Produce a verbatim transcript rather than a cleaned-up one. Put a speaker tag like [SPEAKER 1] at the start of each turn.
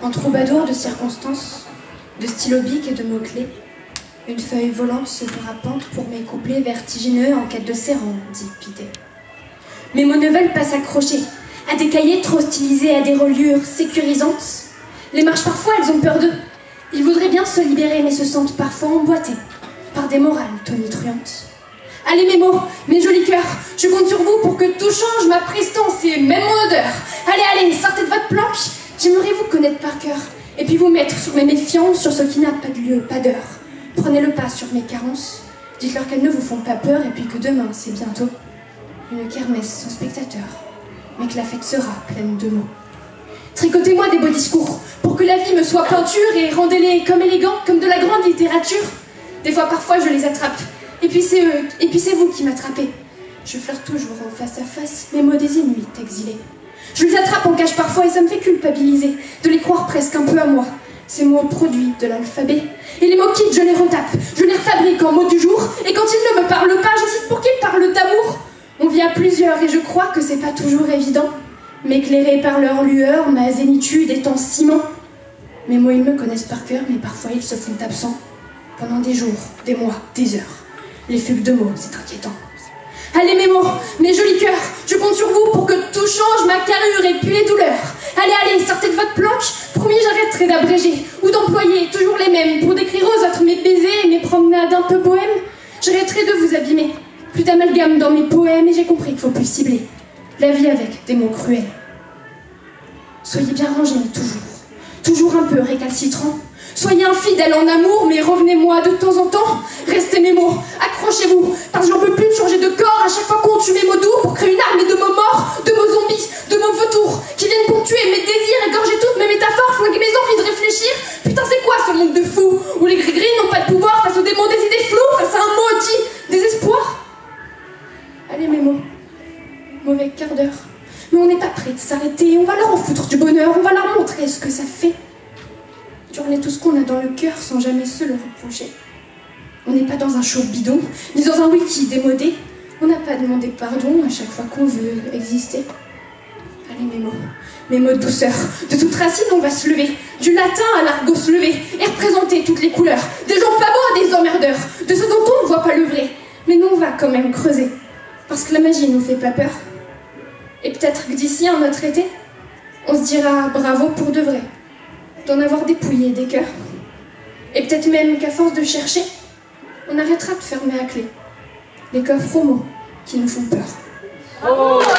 [SPEAKER 1] En troubadour de circonstances, de stylo bic et de mots-clés, une feuille volante se fera pente pour mes couplets vertigineux en quête de sérendipité. Pité. Mes mots ne veulent pas s'accrocher à des cahiers trop stylisés, à des reliures sécurisantes. Les marches, parfois, elles ont peur d'eux. Ils voudraient bien se libérer, mais se sentent parfois emboîtés par des morales tonitruantes. Allez mes mots, mes jolis cœurs, je compte sur vous pour que tout change, ma prestance et même mon odeur. Allez, allez, sortez de votre planque, j'aimerais vous connaître par cœur, et puis vous mettre sur mes méfiances, sur ce qui n'a pas de lieu, pas d'heure. Prenez le pas sur mes carences, dites-leur qu'elles ne vous font pas peur, et puis que demain, c'est bientôt une kermesse sans spectateurs, mais que la fête sera pleine de mots. Tricotez-moi des beaux discours, pour que la vie me soit peinture, et rendez-les comme élégants, comme de la grande littérature. Des fois, parfois, je les attrape, et puis c'est eux, et puis c'est vous qui m'attrapez. Je flirte toujours en face à face mes mots des Inuits exilés. Je les attrape en cache parfois, et ça me fait culpabiliser de les croire presque un peu à moi. Ces mots produits de l'alphabet, et les mots quittes, je les retape, je les refabrique en mots du jour, et quand ils ne me parlent pas, j'insiste pour qu'ils parlent d'amour. On vit à plusieurs, et je crois que c'est pas toujours évident, m'éclairer par leur lueur, ma zénitude est en ciment. Mes mots, ils me connaissent par cœur, mais parfois ils se font absents. Pendant des jours, des mois, des heures. Les fugues de mots, c'est inquiétant. Allez mes mots, mes jolis cœurs, je compte sur vous pour que tout change, ma carrure et puis les douleurs. Allez, allez, sortez de votre planque, promis j'arrêterai d'abréger, ou d'employer toujours les mêmes, pour décrire aux autres mes baisers et mes promenades un peu bohèmes. J'arrêterai de vous abîmer, plus d'amalgame dans mes poèmes, et j'ai compris qu'il faut plus cibler la vie avec des mots cruels. Soyez bien rangés, mais toujours, toujours un peu récalcitrants. Soyez infidèles en amour, mais revenez-moi de temps en temps. Restez mes mots, accrochez-vous, parce que j'en peux plus de changer de corps à chaque fois qu'on tue mes mots doux pour créer une armée de mots morts, de mots zombies, de mots vautours, qui viennent ponctuer mes désirs, égorger toutes mes métaphores, flinguer mes envies de réfléchir. Putain, c'est quoi ce monde de fous, où les gris-gris n'ont pas de pouvoir face aux démons des idées floues, face à un maudit désespoir? Allez mes mots, mauvais quart d'heure, mais on n'est pas prêt de s'arrêter, on va leur en foutre du bonheur, on va leur montrer ce que ça fait. Hurler tout ce qu'on a dans le cœur sans jamais se le reprocher. On n'est pas dans un show bidon, ni dans un wiki démodé. On n'a pas demandé pardon à chaque fois qu'on veut exister. Allez mes mots, mes mots de douceur. De toute racine on va se lever, du latin à l'argot se lever, et représenter toutes les couleurs. Des gens pas beaux à des emmerdeurs, de ceux dont on ne voit pas le vrai. Mais nous on va quand même creuser, parce que la magie nous fait pas peur. Et peut-être que d'ici un autre été, on se dira bravo pour de vrai. D'en avoir dépouillé des cœurs. Et peut-être même qu'à force de chercher, on arrêtera de fermer à clé les coffres aux mots qui nous font peur. Oh.